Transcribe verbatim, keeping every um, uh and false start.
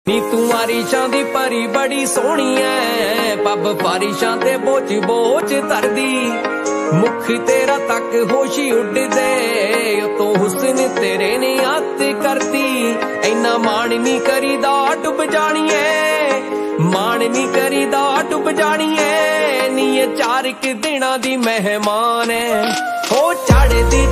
नी तू आरिशां दी परी बड़ी सोहनी ऐ, पब बारिशां ते बोझ बोझ तरदी, मुख तेरा तक होशी उड़दे, तो हुस्न तेरे ने आत करदी। इन्ना मान नी करीदा डुब जानिए, मान नी करीदा डुब जानिए, नी ये चार क दिना दी मेहमान है, हो चढ़दी